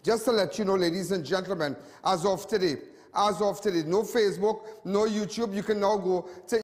Just to let you know, ladies and gentlemen, as of today, no Facebook, no YouTube, you can now go to